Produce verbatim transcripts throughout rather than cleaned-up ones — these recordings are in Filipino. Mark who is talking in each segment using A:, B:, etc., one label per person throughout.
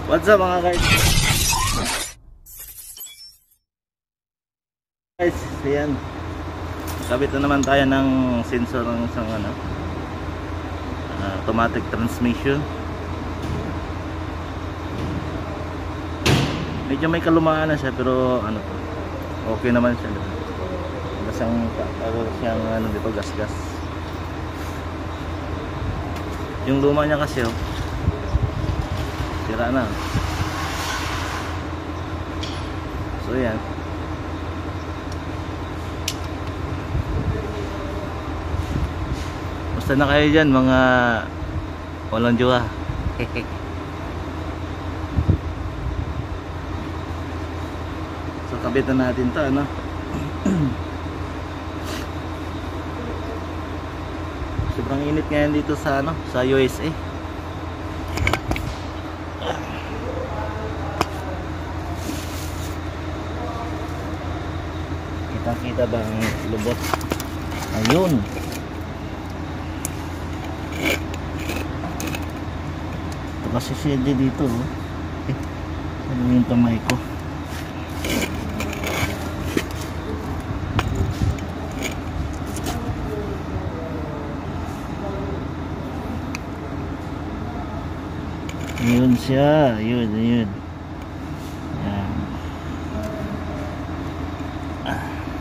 A: What's up mga guys? Guys, ayan. Kabit na naman tayo ng sensor ng isang ano, uh, automatic transmission. Medyo may kalumaan na siya pero ano to, okay naman siya. Basang ano siyang ano dito, gas-gas. Yung luma niya kasi oh, sira na. So yan. Basta na kayo dyan mga walang jowa. So kabitan natin to ano. Sobrang init ngayon dito sa ano, sa U S A. Kita-kita ba ang lubot? Ayun. Ito kasi siya dito oh. Eh, ano yung kamay ko? Yun siya, yun, yun. Yan. Ah.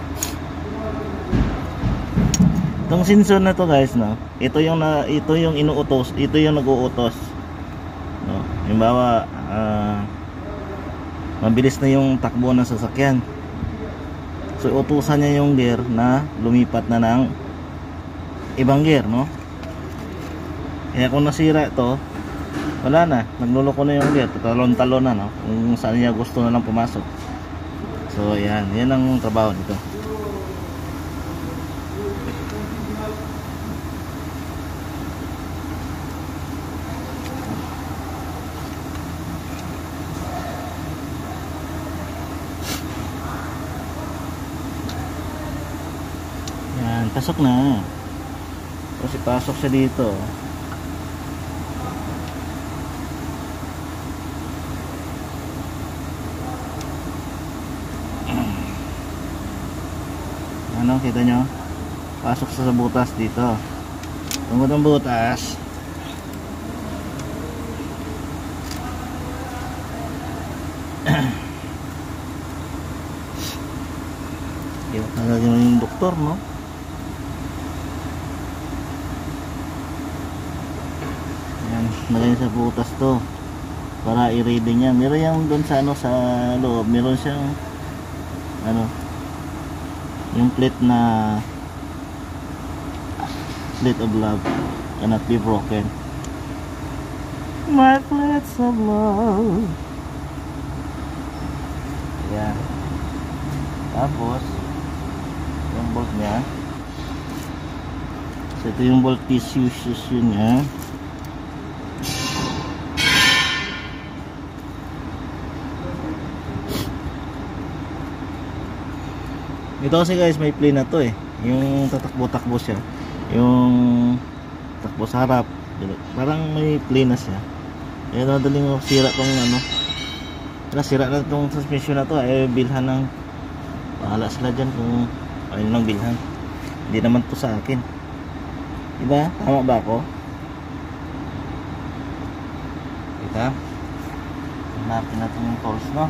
A: Itong sensor na to guys, no. Ito yung na, ito yung inuutos, ito yung nag-uutos. No. Halimbawa, uh, mabilis na yung takbo ng sasakyan. So utusan niya yung gear na lumipat na ng ibang gear, no. Kaya kung nasira ito, wala na, nagluloko na yung gear, talon-talon na no, kung saan niya gusto na lang pumasok. So yan, yan ang trabaho nito. Yan, pasok na. Kasi pasok siya dito. Ano, kita nyo? Pasok sa butas dito. Tungkol ng butas. Nagagano yung doktor, no? Ayan, nagagano sa butas to para i-reading yan. Meron yung doon sa ano, sa loob. Meron siyang ano, yung plate na plate of love cannot be broken. My plates of love. Ayan. Tapos yung bolt nya, so ito yung bolt tissue nya. Ito kasi guys may play na to eh, yung tatakbo-takbo siya, yung takbo sa harap, parang may play na siya. Kaya nadaling sira tong ano, nasira na tong suspension na to, ay bilhan ng, bahala sila dyan kung ayun lang bilhan, hindi naman to sa akin, diba? Tama ba ako? Kita hanapin natin yung tools, no?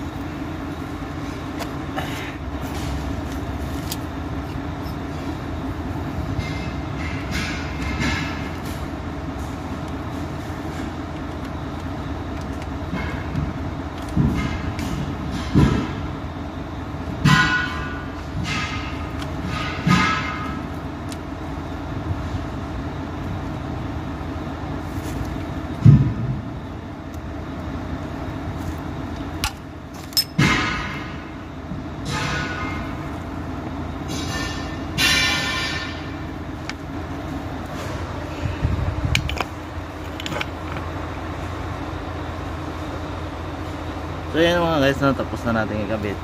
A: So yan mga guys, na tapos na natin ikabit.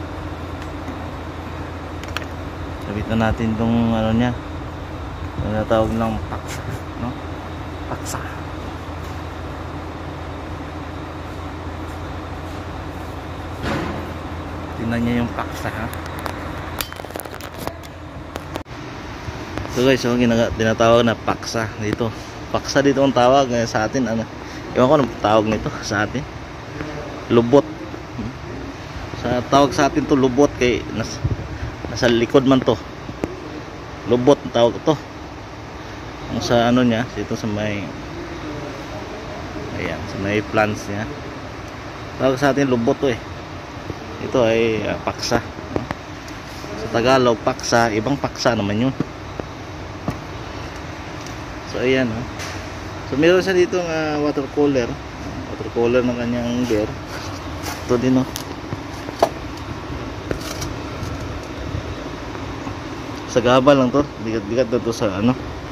A: Kabit na natin tong ano nya, ano natawag lang paksa, no? Paksa. tingnan niyo yung paksa, ha. So guys, so ginaga, tinatawag na paksa dito. Paksa dito ang tawag eh, sa atin, ano. Ewan ko anong tawag nito sa atin. Lubot. Sa tawag sa atin to lubot kay nas, nasa likod man to. Lubot ang tawag to. Ang sa ano niya, dito sa may ayan, sa may plants niya. Tawag sa atin lubot to eh. Ito ay uh, paksa. Sa Tagalog, paksa, ibang paksa naman yun. So ayan, oh. So meron siya dito ng uh, watercolor. Watercolor ng kanyang beer. Ito din, oh. Sa gaba lang to. Bigat-bigat na to sa ano.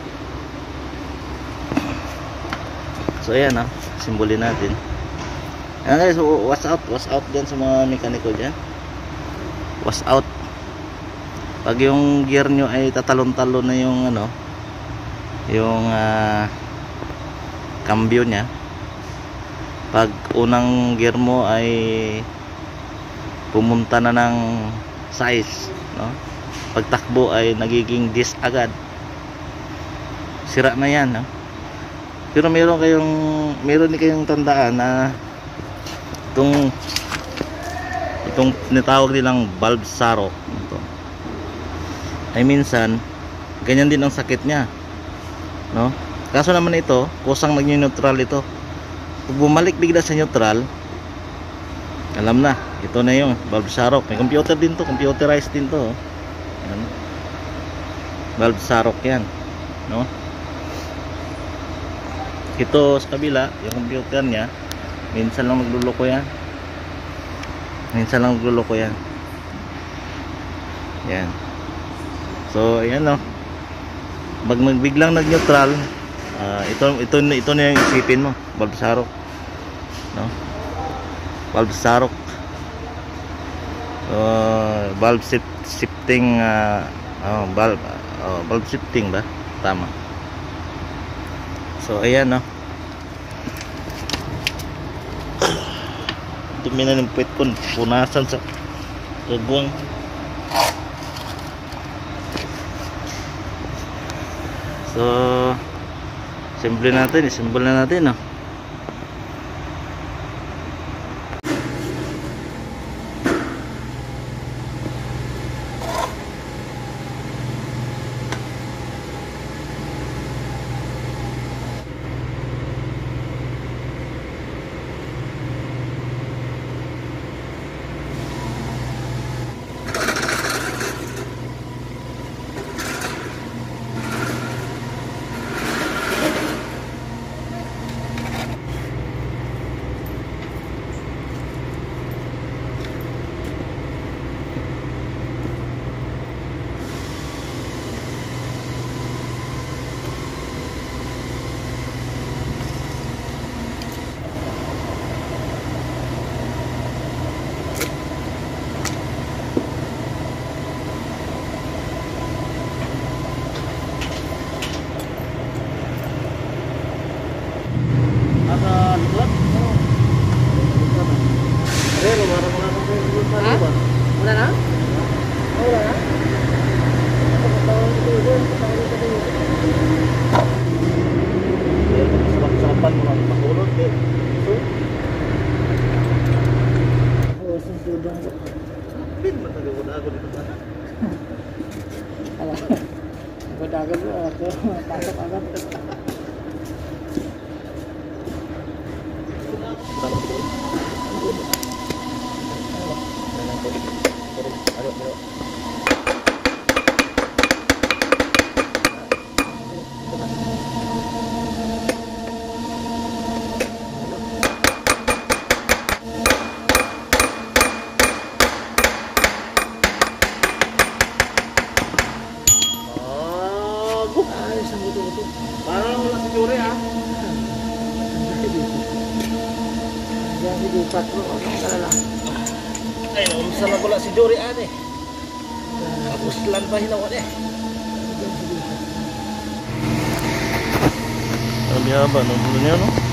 A: So ayan, oh. Simbolin natin. Ayan guys, so, wash out. Wash out dyan sa mga mekaniko dyan. Wash out. Pag yung gear nyo ay tatalon-talon na yung ano, yung uh, cambio nya, pag unang gear mo ay pumunta na ng size, no? Pagtakbo ay nagiging disc agad, sira na yan, no? Pero meron kayong meron din kayong tandaan na itong itong tinatawag nilang valve sarok ito, ay minsan ganyan din ang sakit nya, no? Kaso naman ito, kusang nag-neutral ito. Pag bumalik bigla sa neutral, alam na, ito na yung valve sarok. May computer din to, computerized din to, oh. Yan. Valve sarok yan, no? Ito sa kabila, yung computer nya, minsan lang magluloko yan. Minsan lang magluloko yan. Yan. So, ayan, no? Pag magbiglang nag-neutral, uh, ito ito ito na yung isipin mo, valve sarok, no? Valve sarok. Uh, valve shifting, uh, oh, valve uh, valve shifting ba? Tama. So ayan, no? Dumi na ng puwet ko, punasan sa buwang. So, simple natin, simple na natin, no?
B: Agad agad pasok agad.
A: Parang wala si Jure, ha?
B: Diyan si Dupat bro, ano ka lang.
A: Ay, naumisa na pala si Jure, ane. Tapos lang pa hinawa niya. Ang bihaba, no? Bulo niya, no?